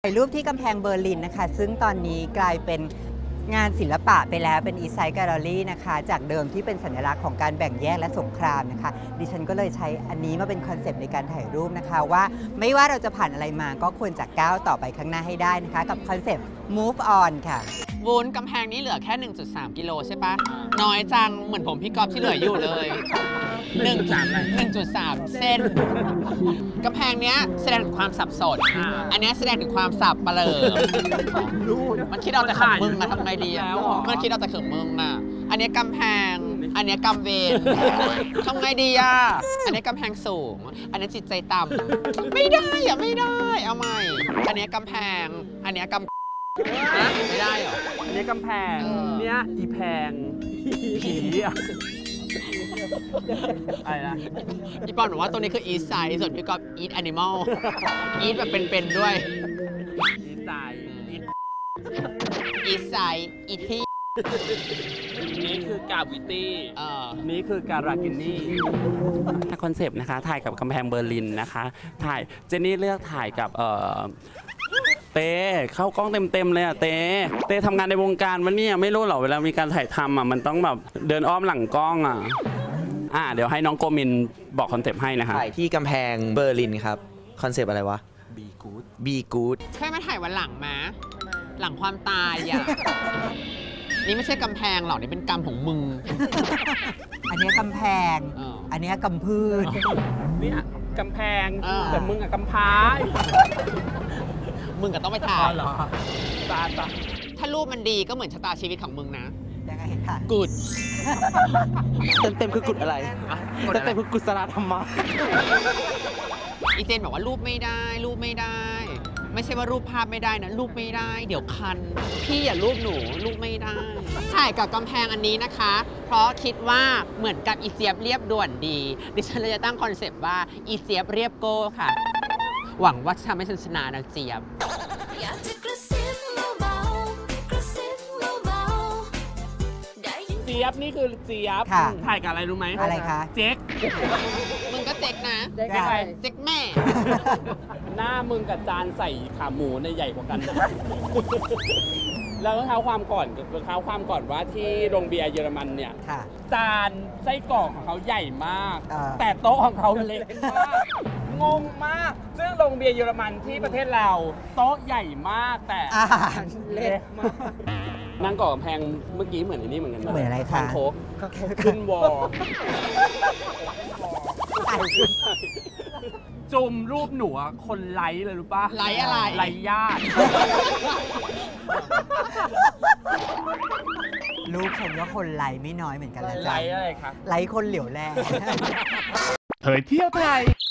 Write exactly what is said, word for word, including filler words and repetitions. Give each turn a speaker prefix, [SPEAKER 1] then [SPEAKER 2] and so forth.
[SPEAKER 1] ถ่ายรูปที่กำแพงเบอร์ลินนะคะซึ่งตอนนี้กลายเป็นงานศิลปะไปแล้วเป็นอีไซต์แกลเลอรี่นะคะจากเดิมที่เป็นสัญลักษณ์ของการแบ่งแยกและสงครามนะคะดิฉันก็เลยใช้อันนี้มาเป็นคอนเซปต์ในการถ่ายรูปนะคะว่าไม่ว่าเราจะผ่านอะไรมาก็ควรจะก้าวต่อไปข้างหน้าให้ได้นะคะกับคอนเซปต์ move on ค่ะ
[SPEAKER 2] วุ้นกำแพงนี้เหลือแค่ หนึ่งจุดสาม กิโลใช่ปะน้อยจังเหมือนผมพี่ก๊อฟที่เหลืออยู่เลยหนึ่งจุดสาม หนึ่งจุดสาม เส้นกำแพงเนี้ยแสดงถึงความสับสนอันนี้แสดงถึงความสับเปลือมันคิดเอาแต่ของมึงมาทำไงดีอ่ะมันคิดเอาแต่ของมึงอ่ะอันนี้กำแพงอันนี้กำเวรทำไงดีอ่ะอันนี้กำแพงสูงอันนี้จิตใจต่ำไม่ได้อ่ะไม่ได้เอาใหม่อันนี้กำแพงอันนี้กำไม่ได้เหรอ
[SPEAKER 3] อันนี้กำแพงเนี้ยอีแพงผีอะอะไรนะ
[SPEAKER 2] อีปอนบอกว่าตัวนี้คือ east side ส่วนพี่ก๊อฟ eat animal eat แบบเป็นๆด้วย
[SPEAKER 3] east side
[SPEAKER 2] east side eat ที่
[SPEAKER 3] นี้คือกาวิตี้
[SPEAKER 2] เออ
[SPEAKER 3] นี้คือการากินี่คอนเซปต์นะคะถ่ายกับกำแพงเบอร์ลินนะคะถ่ายเจนนี่เลือกถ่ายกับเอ่อเต้เข้ากล้องเต็มๆเลยอ่ะเต้เต้ทำงานในวงการมันเนี่ยไม่รู้หรอเวลามีการถ่ายทำอ่ะมันต้องแบบเดินอ้อมหลังกล้องอ่ะอ่าเดี๋ยวให้น้องโกมินบอกคอนเซปต์ให้นะคะ
[SPEAKER 4] ถ่ายที่กำแพงเบอร์ลินครับคอนเซปต์อะไรวะ
[SPEAKER 3] Be good
[SPEAKER 4] Be good
[SPEAKER 2] เคยมาถ่ายวันหลังมาหลังความตายอ่ะนี่ไม่ใช่กำแพงหรอกนี่เป็นกรรมของมึง
[SPEAKER 1] อันนี้กำแพงอันนี้กำพืช
[SPEAKER 3] เนี่ยกำแพงแต่มึงอะกำพร้า
[SPEAKER 2] มึงก็ต้องไปถ่าย
[SPEAKER 3] เหรอตาตา
[SPEAKER 2] ถ้ารูปมันดีก็เหมือนชะตาชีวิตของมึงนะ
[SPEAKER 1] ยังไงคะ
[SPEAKER 2] กุด
[SPEAKER 4] เต็มเต็มคือกุดอะไรเต็มเต็มคือกุศลธรรมะ
[SPEAKER 2] อีเจนบอกว่ารูปไม่ได้รูปไม่ได้ไม่ใช่ว่ารูปภาพไม่ได้นะรูปไม่ได้เดี๋ยวคันพี่อย่ารูปหนูรูปไม่ได้ถ่ายกับกำแพงอันนี้นะคะเพราะคิดว่าเหมือนกับอีเจี๊ยบเรียบด่วนดีดิฉันเลยจะตั้งคอนเซปต์ว่าอีเจี๊ยบเรียบโก้ค่ะหวังว่าจะทำให้ฉันชนะนะเจี๊ยบ
[SPEAKER 3] เจี๊ยบนี่คือเจี๊ยบถ่ายกับอะไรรู้ไหม
[SPEAKER 1] อะไรคะ
[SPEAKER 3] เจ๊ก
[SPEAKER 2] มึงก็เจ๊กนะ
[SPEAKER 3] เจ๊กอะไร
[SPEAKER 2] เจ๊กแม่
[SPEAKER 3] หน้ามึงกับจานใส่ขาหมูในใหญ่กว่ากันนะแล้วก็เท้าความก่อนเท้าความก่อนว่าที่โรงเบียร์เยอรมันเนี่ยจานไส้กรอกของเขาใหญ่มากแต่โต๊ะของเขาเล็กมากงงมากซึ่งโรงเบียร์เยอรมันที่ประเทศเราโต๊ะใหญ่มากแต่
[SPEAKER 1] อาหารเล็กมาก
[SPEAKER 3] นั่งก่อกำแพงเมื่อกี้เหมือนอันนี้เหมือนกัน
[SPEAKER 1] เหมือนอะไรคะ
[SPEAKER 3] โค้กขึ้นวอลจุ่มรูปหนูคนไลค์เลยรู้ป่ะ
[SPEAKER 2] ไลค์อะไร
[SPEAKER 3] ไลค์ญาติ
[SPEAKER 1] รูปฉันก็คนไลค์ไม่น้อยเหมือนกันนะจ๊ะ
[SPEAKER 3] ไลค์อะไรคะ
[SPEAKER 1] ไลค์คนเหลียวแล
[SPEAKER 3] เผยเที่ยวไทย